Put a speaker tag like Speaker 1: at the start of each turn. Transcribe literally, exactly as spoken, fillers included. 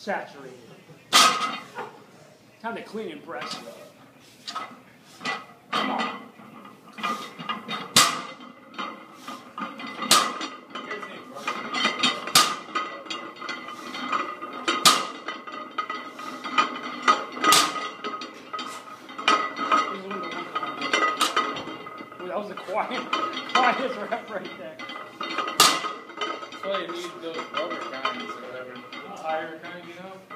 Speaker 1: saturated. Time to clean and press. Come on. That was the quiet, quietest rep right there.
Speaker 2: That's why you need those rubber kinds or whatever.
Speaker 3: Tire kind, you know?